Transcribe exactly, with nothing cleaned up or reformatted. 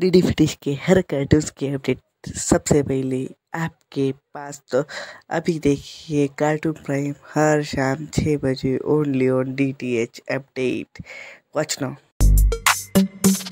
D फिटिश के हर cartoons की update सबसे पहले आपके पास। तो अभी देखिए कार्टून प्राइम हर शाम छः बजे only on D T H update. Watch now.